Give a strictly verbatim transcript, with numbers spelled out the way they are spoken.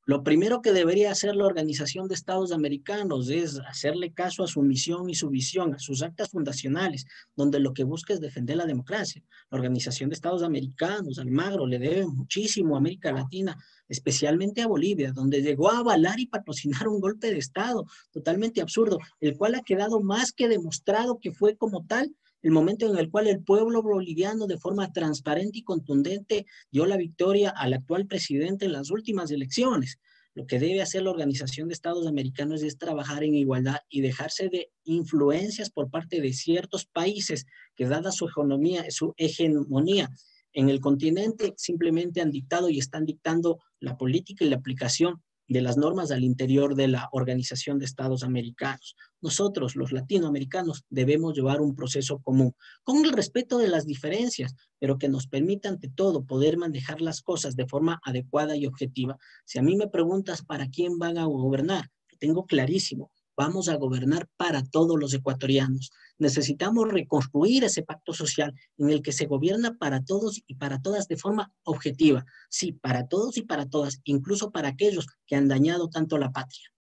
Lo primero que debería hacer la Organización de Estados Americanos es hacerle caso a su misión y su visión, a sus actas fundacionales, donde lo que busca es defender la democracia. La Organización de Estados Americanos, Almagro, le debe muchísimo a América Latina, especialmente a Bolivia, donde llegó a avalar y patrocinar un golpe de Estado totalmente absurdo, el cual ha quedado más que demostrado que fue como tal el momento en el cual el pueblo boliviano de forma transparente y contundente dio la victoria al actual presidente en las últimas elecciones. Lo que debe hacer la Organización de Estados Americanos es trabajar en igualdad y dejarse de influencias por parte de ciertos países que, dada su economía, su hegemonía en el continente, simplemente han dictado y están dictando la política y la aplicación de las normas al interior de la Organización de Estados Americanos. Nosotros, los latinoamericanos, debemos llevar un proceso común, con el respeto de las diferencias, pero que nos permita ante todo poder manejar las cosas de forma adecuada y objetiva. Si a mí me preguntas para quién van a gobernar, lo tengo clarísimo. Vamos a gobernar para todos los ecuatorianos. Necesitamos reconstruir ese pacto social en el que se gobierna para todos y para todas de forma objetiva. Sí, para todos y para todas, incluso para aquellos que han dañado tanto la patria.